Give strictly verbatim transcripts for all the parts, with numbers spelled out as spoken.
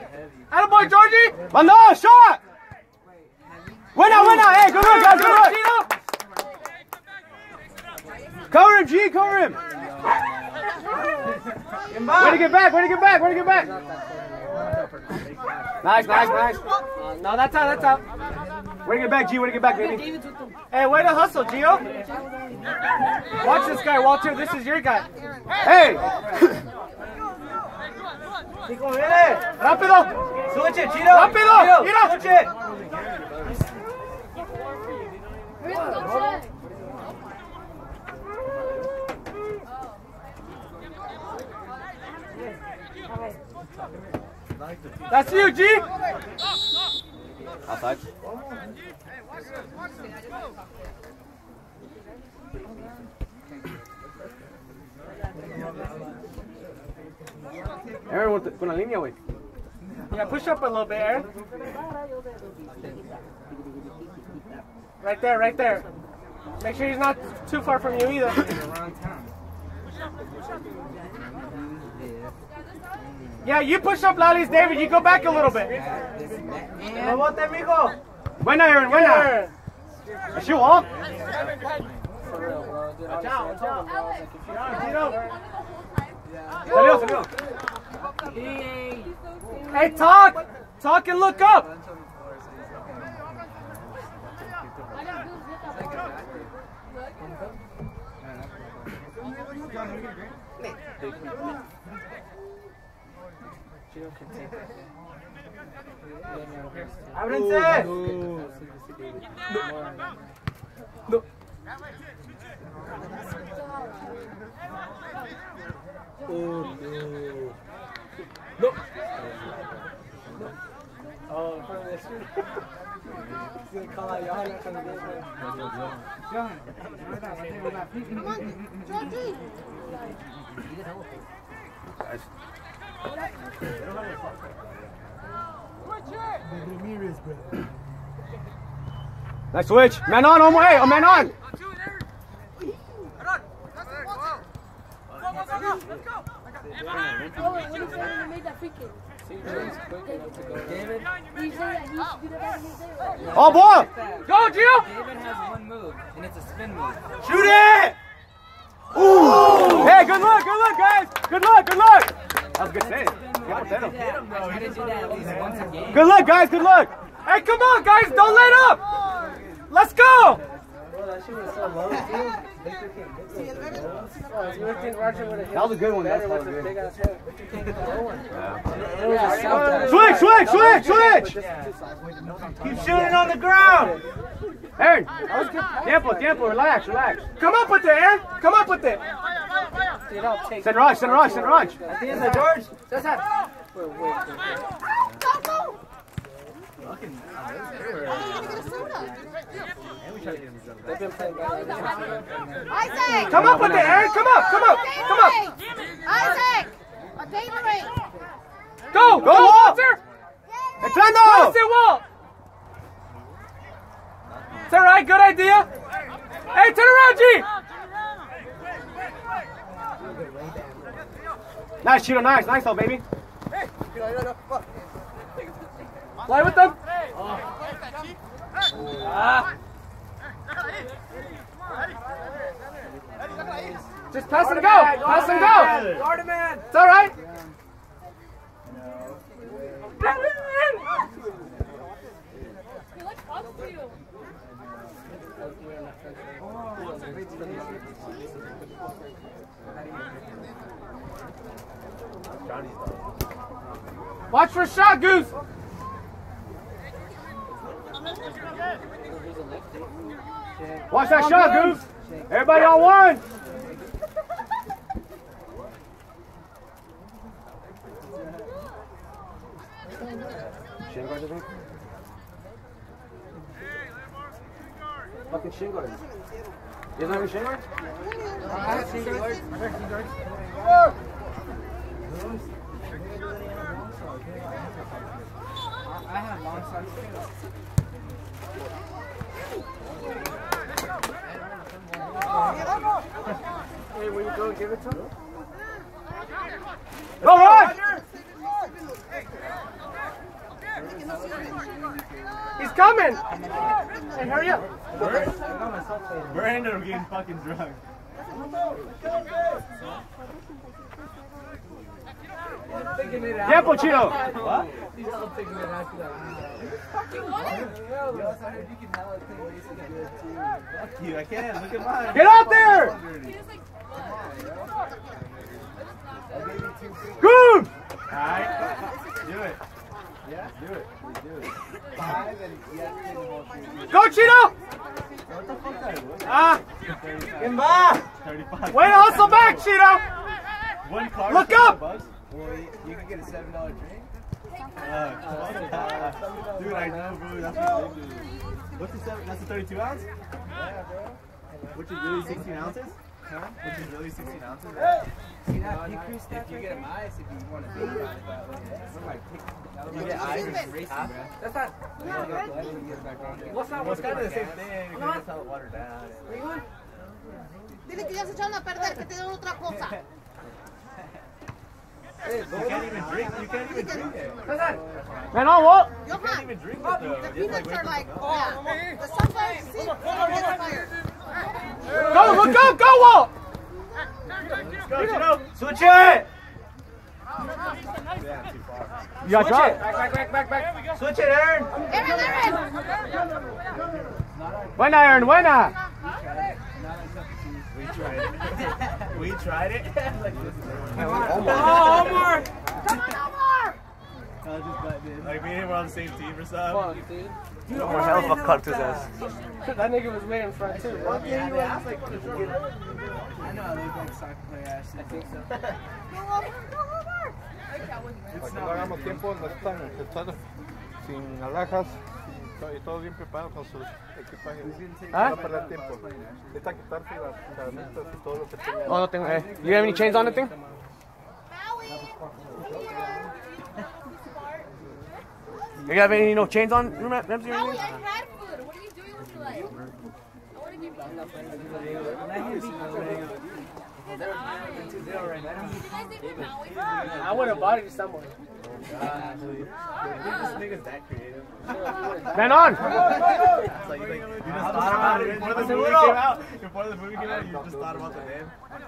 Attaboy, Georgie! Mando, shot! Winner, winner! Hey, good look, guys, good look! Cover him, G, cover him! Way to get back, way to get back, way to get back! Nice, nice, nice. Uh, no, that's out, that's out. Way to get back, G, way to get back, baby. Hey, way to hustle, Gio. Watch this guy, Walter, this is your guy. Hey! Rápido! Switch it, Gino! Rápido! Gino! Switch it! That's you, G! Outside. Aaron, with the, con la línea, güey. Yeah, push up a little bit, Aaron. Right there, right there. Make sure he's not too far from you either. Yeah, you push up, Lali's David. You go back a little bit. Buena, Aaron, buena. Is she walk? Watch out, watch out. Salió, salió. Hey, talk! Talk and look up! ¡Ábrense! No. Oh, no. No. Oh, in front of this street. He's going to call out Johan from the gate. Johan. Come on, Georgie. Nice switch. Man on, Omo. Hey, oh, man on. Oh, boy! Go, Gio! David has one move, and it's a spin move. Shoot it! Ooh! Hey, good luck, good luck, guys! Good luck, good luck! That was a good save. I try to do that at least once a game. Good luck, guys, good luck! Hey, come on, guys, don't let up! Let's go! That was a good one. That was good. Yeah. Switch, switch, switch, switch! Keep shooting on the ground! Aaron, tiempo, tiempo, relax, relax. Come up with it, Aaron! Come up with it! Send Raj, send Raj, send Raj! At the end of George, Cesar! Isaac! Come up with it, Aaron! Come up, come up, come up! Isaac! A Gatorade! Go! Go, Walter! Entrando! Pass it, Walt! Is that right? Good idea? Hey, turn around, G! Nice, Cheeto, nice, nice though, baby. Fly with them. Ah. Just pass and go. Pass and go. Guard man. It's all right. He looks up to you. Watch for shot, Goose. Watch that shot, Goose. Everybody on one. Shin guard, I think. Fucking shin guard. You don't have any shin guard? I have shin guard. I have shin guard. I have long sides too. Hey, will you go give it to him? Go, Rod! He's coming! Hey, hurry up! We're ended up getting fucking drunk. Tiempo, Chino! What? He's still figuring it out. You want it? Fuck you, I can't. Look at mine. Get out there! Good! Alright. Do it. Yeah? Do it. Do it. Five and Go, Chino! what the fuck that was? Ah! Get back! thirty-five. Wait, hustle back, Chino! One car. Look seven up! bucks? Well, you, you can get a seven dollar drink. Uh, dude, I know, bro. That's what they do. What's the seven? That's a thirty-two ounce? Yeah, bro. Which is really sixteen ounces? Huh? Which is really sixteen ounces? See that decrease that? If you get them ice, if you want to think about it that way. You get ice and racing, bro. That's not. What's not? Well, it's kind of the same thing. You can just tell it watered down. Dile que ya se echaron a perder, que te den otra cosa. You can't even drink. You can't even drink it. Man on, what? You can't Johan, even drink it the though. Just peanuts like are wait like, for it to yeah. The sunflower seeds are fire. Go, look up, go, Walt! go, Chino. Switch it! Yeah, too far. You got drop. Back, back, back, back, back. Switch it, Aaron! Aaron, Aaron! Buena, Aaron, buena! We tried it. We tried it. Like, this is Oh, Omar! Come on, Omar! like me and him were on the same team or something. Dude, Omar hell of a cut to this. that nigga was way in front too. Bro. Yeah, they asked like, I know I look like soccer player ass. I think so. Go, Omar! Go, Omar! Para que no hagamos tiempo, no están, están sin alhajas y todo bien preparado con sus equipajes. ¿Ah? No perder tiempo. Necesitan quitarse las herramientas y todo lo que tengan. Oh, no tengo, eh. You have any chains on the thing? You have any no chains on, Ramsey? Maui, I had food. What are you doing with your life? I want to give you. You guys didn't Maui? I would have bought it somewhere. this nigga's that creative. Man on! It's like, like, you just thought about it before the movie came out. Before the movie came out, you just thought about the name.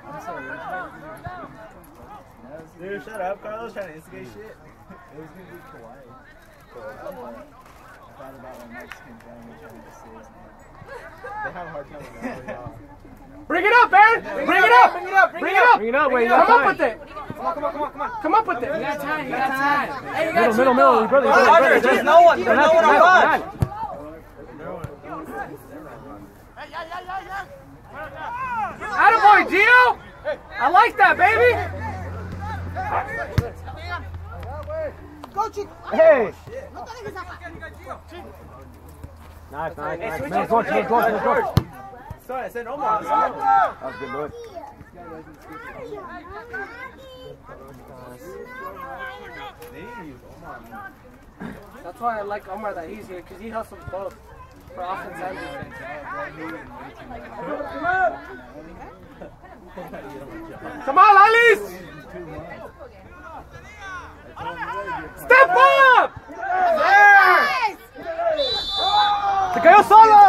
Dude, shut up, Carlos. Trying to instigate shit. It was gonna be Kauai. I thought about when Mexican family trying to say his name. They have a hard time with that. Bring it up, Aaron! Bring it up! Bring it up! Bring it up! Bring it up! Wait, come up with it! Come on, come on, come on, come on. Come up with it! You got time, you got time. Hey, you got Middle, middle, middle, brother, brother, brother. There's no one, there's no one on watch. Attaboy, Gio! I like that, baby! Go, Chico! Hey! No te dejes acá. Nice, nice, nice. Man, George, man, George, man, George. Sorry, I said Omar. That was good, Lord. They need to use Omar. That's why I like Omar that he's here, because he hustles both for offense and defense. Come on, Alice! Step up! There! Se cayó solo!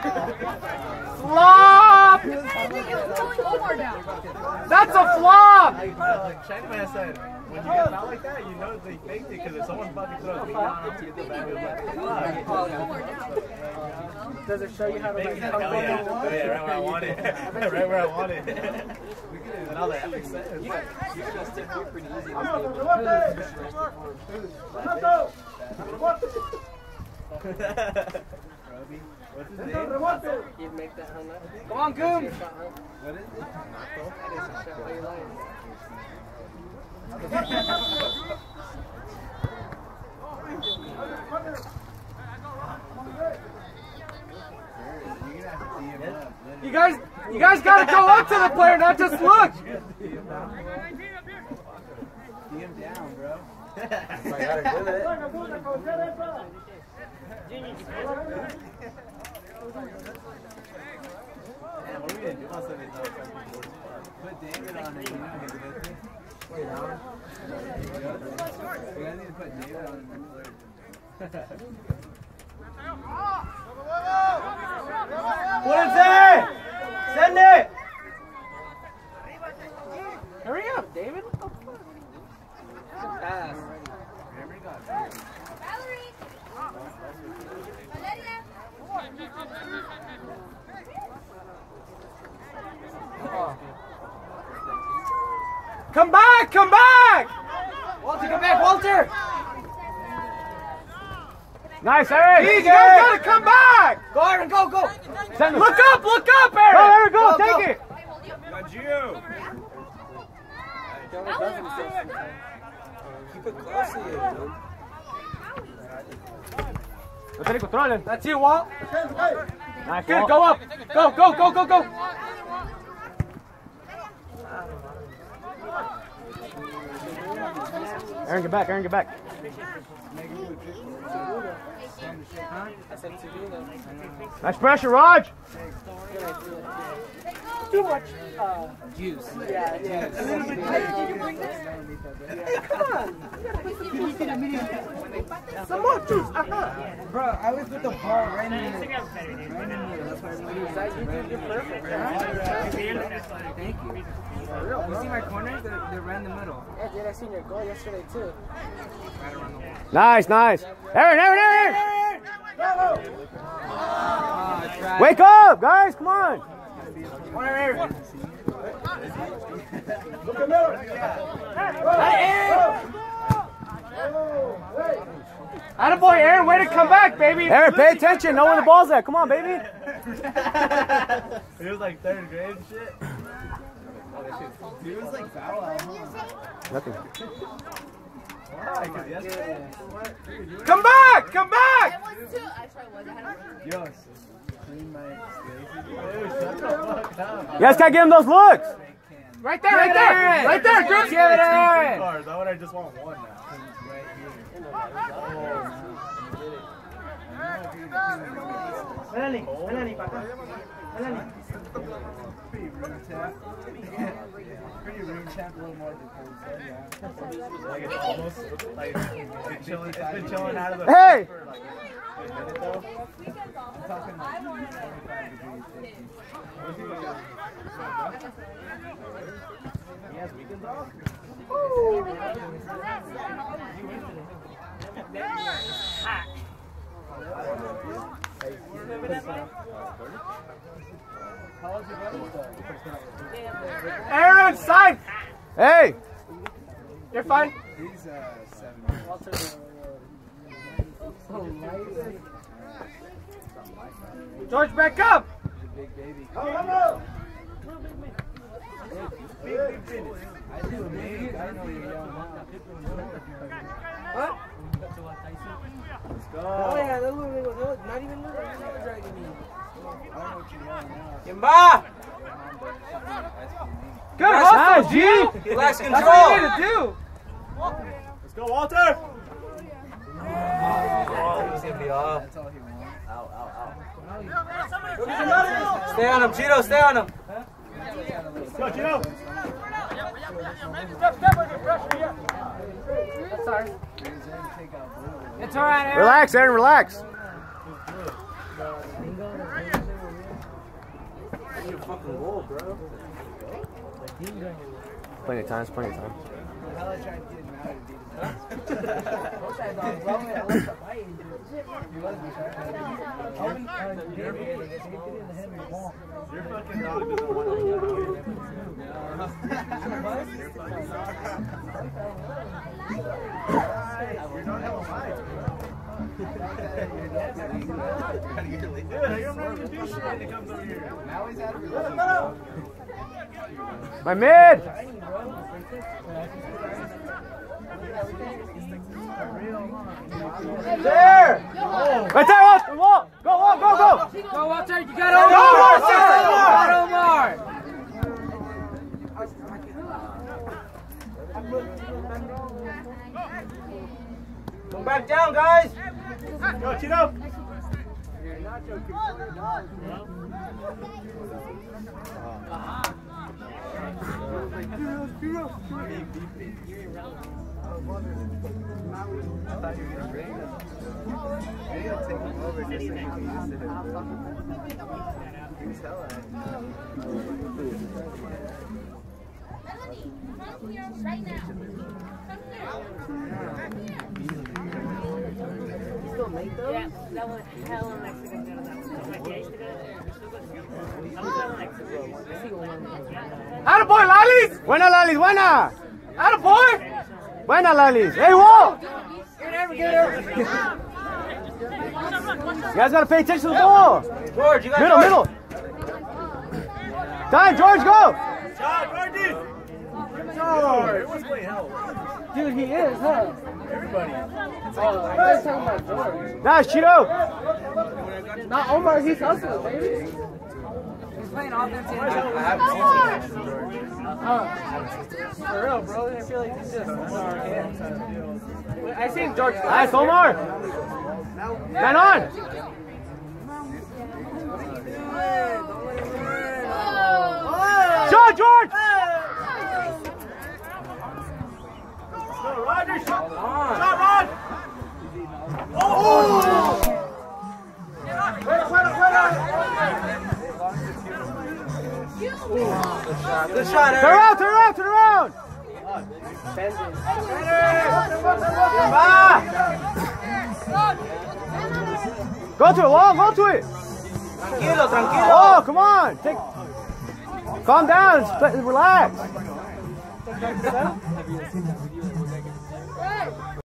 Flop! That's a flop! Like, like Shiny Man said, when you get out like that, you know they faked it because if someone fucking throws me down to get the bag, it's like, Does it show you how to Fake make it, hell yeah. Yeah, right where I want it. Right where I want it. And I was like, that makes sense. You can just tip here pretty easy. What's his name? You'd make that hunt up. Come on, Goon! What is it? That is a shot for your life. You guys, you guys gotta go up to the player, not just look! D M down, bro. I gotta do it. Man, what are we gonna do on Sunday night? Put David on the team. Wait, on. We gotta need to put David on the third. Lindsay! Send it! Hurry up, David. What the fuck? Pass. Valerie! Valeria! Come back! Come back! Walter, come back, Walter! Nice, Aaron! You guys gotta come back! Go, Aaron, go, go! Send him. Look up! Look up, Aaron! Go, Aaron, go! Go, Take go. it! Got you! Keep it close to you, dude. No tiene control. That's you, Walt. Nice, good, go up! Go, go, go, go, go! Aaron, get back, Aaron, get back. Nice pressure, Raj! Too much uh, juice. Yeah, yeah. Come on. Some more juice. Uh-huh. Bro, I was with the ball right in the middle. Right in the middle. That's why I was You're perfect. Thank you. You see my corners? They're, they're right in the middle. Yeah, dude, I seen your goal yesterday too. Right around the wall. Nice, nice. Aaron, Aaron, Aaron! Aaron! Oh, wake up, guys, come on! Come on, Aaron. Look at Miller. Attaboy, Aaron, way to come back, baby. Aaron, pay attention. Know where the ball's at. Come on, baby. It was like third grade and shit. He was like foul out. Nothing. Why? Yesterday? Come back! Come back! I was too. Actually, I was. I had a Yo, clean my Stacy. Shut the fuck up. You guys gotta give him those looks. Right there, right there. Right there, Chris. Give it, Aaron. Cars. I would I just want one now. It's right here. Melanie, Melanie, papá. Melanie. Pretty room tap. Pretty room tap, a little more than cold said, yeah. Like it's almost like it's been chilling, it's been chilling out of the Hey! for like a minute though. I'm talking like twenty-five degrees, fifty. He has weekends off? Aaron, side! Hey! You're fine. He's uh, seven. George, back up! He's a big baby. Oh, no, Big, big finish. I do a big, I don't know you're young now. What? Let's go. Oh, yeah, that little nigga was not even little. He was dragging me. I don't know what you're young now. Kimba! Good hustle, G! Relax, That's control. what you need to do! Let's go, Walter! Oh, he's gonna be off. That's all he wants. Ow, ow, ow. Stay on him, Cheeto, stay on him. Let's go, Chino! That's alright. It's alright, Aaron. Relax, Aaron, relax. Plenty of time, plenty of time. Your fucking dog doesn't want to go. You're not hella mine. Dude, I'm not even do shit when it comes over here. Now he's out of here. My mid! There! Right there, Walt! Walt! Go, Walt, go, go! Go, Walter, you got Omar! Go, Omar! You got Omar! Come back down, guys! Go, Chino! thought you were gonna bring them. Maybe I'll take them over just so you can use it. You can tell that. Melanie, come here right now. Come here. You still make those? Yeah, that one hella Mexican good. That one. Like, yeah, I used to go there. I was hella Mexican. ¡Attaboy, Lalis! Buena, Lalis, buena! ¡Attaboy! Buena, Lalis. Hey, whoa! You guys gotta pay attention to the ball. George, you got Middle, middle. Time, George, go! Dude, he is, huh? Everybody. Oh, I was talking about George. Nice, Cheeto. Not Omar, he's hustling, baby. He's playing offense and I haven't seen some For real, bro. I feel like he's just Omar hands. I seen George. Nice, Omar. Man on. Shot, George. Roger, shot! Shot, Rod! Oh! Fuera, fuera, fuera! Good shot, Turn around, turn around, turn around. Go to it, Wall, go to it. Tranquilo, tranquilo. Oh, come on. Take, calm down, relax.